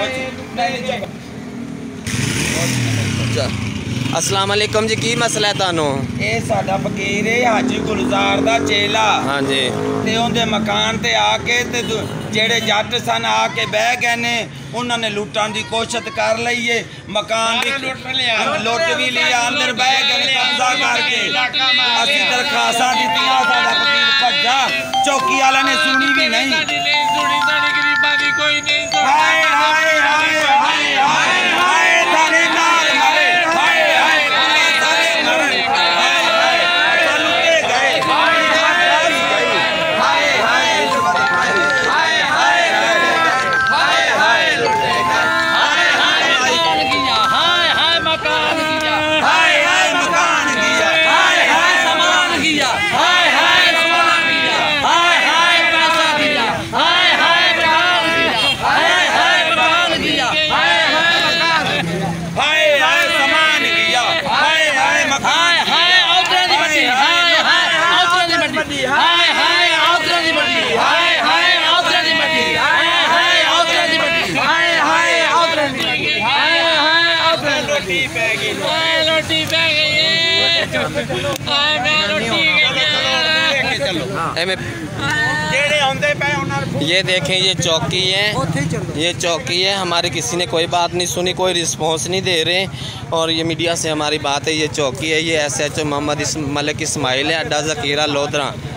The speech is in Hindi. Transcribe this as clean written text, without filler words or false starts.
अस्सलाम वालेकुम जी, की मसला है तानू? ये साडा फकीर है हाजी गुलजार दा चेला। हाँ जी। ते उनके मकान ते आके ते जेड़े जट सन आके बह गए ने, उन्होंने लुटन की कोशिश कर ली है। मकान की लुट भी लिया, अंदर बह गए कब्जा करके। असी दरखास्तां दित्तियां, साडा फकीर भज्जा, चौकी वाले ने सुनी भी नहीं। हाय हाय हाय हाय हाय हाय थाने नाल मरे, हाय हाय थाने मरे, हाय हाय लुटे गए, हाय हाय हाय हाय हाय हाय हाय हाय लुटे गए, हाय हाय मकान गिया, हाय हाय मकान गिया, हाय हाय मकान गिया, हाय हाय सामान गिया, हाय हाय सामान गिया, हाय हाय पैसा गिया, हाय हाय मकान गिया, हाय हाय मकान गिया, हाय हाय मकान गिया, हाय हाय सामान गिया, हाय हाय मकान, हाय औतरा दी बड्डी, हाय हाय औतरा दी बड्डी, हाय हाय औतरा दी बड्डी, हाय हाय औतरा दी बड्डी, हाय हाय औतरा दी बड्डी, हाय हाय औतरा दी बड्डी, हाय हाय औतरा दी बड्डी पै गई, हाय रोटी पै गई, हाय मैं रोटी लेके चलो। ये देखें, ये चौकी है, ये चौकी है हमारी। किसी ने कोई बात नहीं सुनी, कोई रिस्पॉन्स नहीं दे रहे। और ये मीडिया से हमारी बात है, ये चौकी है, ये SHO मोहम्मद मलिक इस्माइल है, अड्डा ज़कीरा लोधरा।